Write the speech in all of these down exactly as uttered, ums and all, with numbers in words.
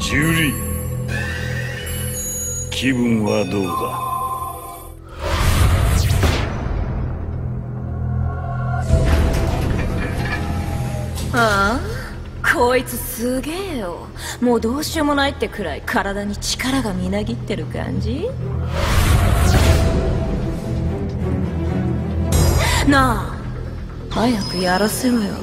ジュリー、気分はどうだ？ ああ、こいつすげえよ。もうどうしようもないってくらい体に力がみなぎってる感じ。なあ、早くやらせろよ。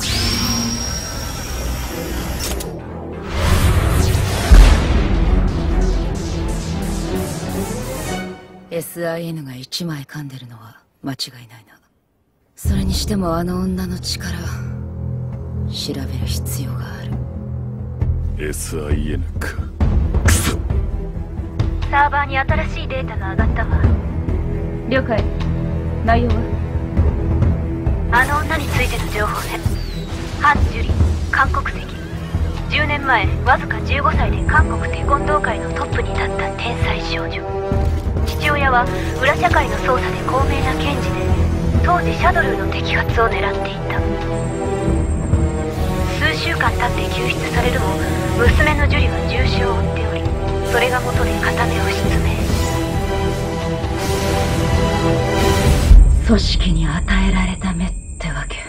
エスアイエヌ が一枚噛んでるのは間違いないな。それにしてもあの女の力、調べる必要がある。 エスアイエヌ か。クソ。 サーバーに新しいデータが上がったわ。 了解。内容は？ あの女についての情報ね。ハン・ジュリ、韓国籍。じゅうねんまえ、わずかじゅうごさいで韓国テコンドー界のトップに立った天才少女。父親は裏社会の捜査で高名な検事で、当時シャドルーの摘発を狙っていた。数週間経って救出されるも、娘のジュリは重傷を負っており、それが元で片目を失明。 組織に与えられた目ってわけ。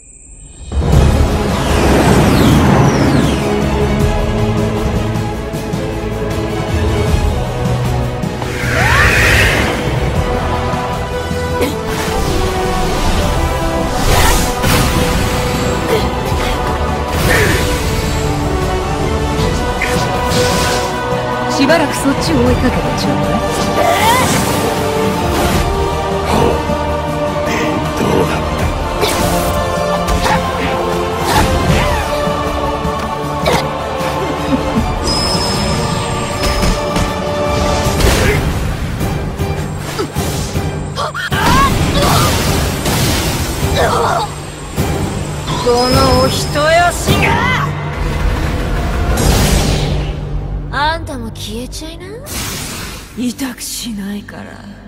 しばらくそっちを追いかけてちょうだい。 どうだった？ このお人よしが！あんたも消えちゃいな。痛くしないから。